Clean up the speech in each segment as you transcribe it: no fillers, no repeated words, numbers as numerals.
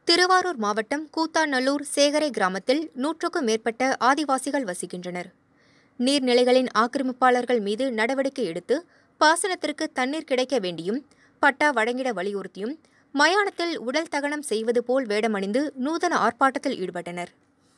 திருவாரூர் மாவட்டம் கூத்தாநல்லூர் சேகரை கிராமத்தில் 100க்கும் மேற்பட்ட ஆதிவாசிகள் வசிக்கின்றனர். நீர்நிலைகளின் ஆக்கிரமிப்பாளர்கள் மீது நடவடிக்கை எடுத்து பாசனத்திற்கு தண்ணீர் கிடைக்க வேண்டியும், பட்டா வழங்கிட வலியுறுத்தியும் மயானத்தில் உடல் தகனம் செய்வது போல் வேடமணிந்து நூதன ஆர்ப்பாட்டத்தில் ஈடுபட்டனர்.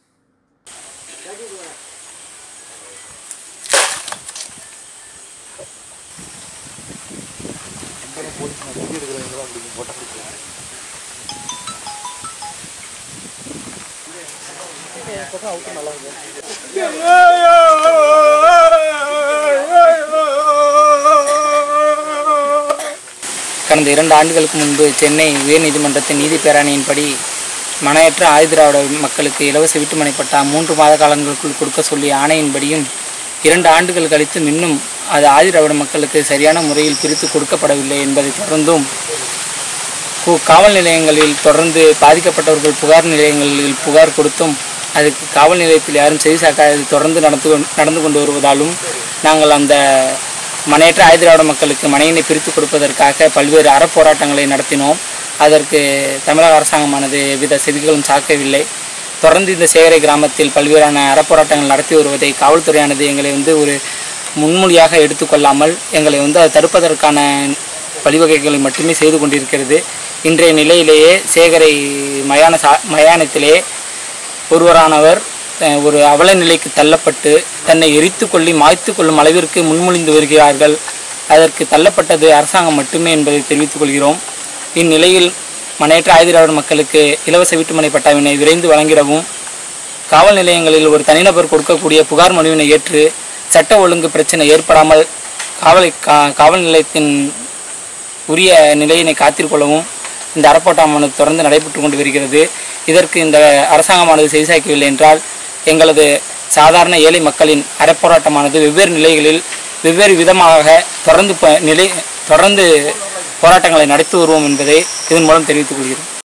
கடந்த 2 ஆண்டுகளுக்கு முன்பு சென்னை உயர்நீதிமன்றத்தின் நீதி பேராணையின்படி மனையற்ற ஆதிதிராவிட மக்களுக்கு இலவச வீட்டுமனை பட்டா 3 மாத காலங்களுக்குள் கொடுக்க சொல்லிய ஆணையின்படியும் 2 ஆண்டுகள் கழித்தும் இன்னும் அது ஆதிதிராவிட மக்களுக்கு சரியான முறையில் பிரித்து கொடுக்கப்படவில்லை என்பதை தொடர்ந்தும் காவல் நிலையங்களில் தொடர்ந்து பாதிக்கப்பட்டவர்கள் புகார் நிலையங்களில் புகார் கொடுத்தும் அதுக்கு காவல் நிலையத்தில் யாரும் செவிசாக்காது தொடர்ந்து நடந்து கொண்டு வருவதாலும் நாங்கள் அந்த மனையற்ற ஆதிதிராவிட மக்களுக்கு மனையினை பிரித்து கொடுப்பதற்காக பல்வேறு அறப்போராட்டங்களை நடத்தினோம். அதற்கு தமிழக அரசாங்கமானது எவ்வித செவிகளும் சாக்கவில்லை. தொடர்ந்து இந்த சேகரை கிராமத்தில் பல்வேறான அறப்போராட்டங்கள் நடத்தி வருவதை காவல்துறையானது எங்களை ஒரு முன்மொழியாக எடுத்துக்கொள்ளாமல் எங்களை அதை தடுப்பதற்கான வழிவகைகளை மட்டுமே செய்து கொண்டிருக்கிறது. இன்றைய நிலையிலேயே சேகரை மயானத்திலே ஒருவரானவர் ஒரு அவல நிலைக்கு தள்ளப்பட்டு தன்னை எரித்து கொள்ளி மாய்த்து கொள்ளும் அளவிற்கு முன்மொழிந்து வருகிறார்கள். அதற்கு தள்ளப்பட்டது அரசாங்கம் மட்டுமே என்பதை தெரிவித்துக் கொள்கிறோம். இந்நிலையில் மனையற்ற ஆதிதிராவிட மக்களுக்கு இலவச வீட்டுமனை பட்டாவினை விரைந்து வழங்கிடவும், காவல் நிலையங்களில் ஒரு தனிநபர் கொடுக்கக்கூடிய புகார் மனுவினை ஏற்று சட்ட ஒழுங்கு பிரச்சனை ஏற்படாமல் காவல் நிலையத்தின் உரிய நிலையினை காத்திருக்கொள்ளவும் இந்த அறப்போராட்டமானது தொடர்ந்து நடைபெற்று கொண்டு வருகிறது. இதற்கு இந்த அரசாங்கமானது செவிசாய்க்கவில்லை என்றால் எங்களது சாதாரண ஏழை மக்களின் அறப்போராட்டமானது வெவ்வேறு நிலைகளில் வெவ்வேறு விதமாக தொடர்ந்து போராட்டங்களை நடத்தி வருவோம் என்பதை இதன் மூலம் தெரிவித்துக் கொள்கிறோம்.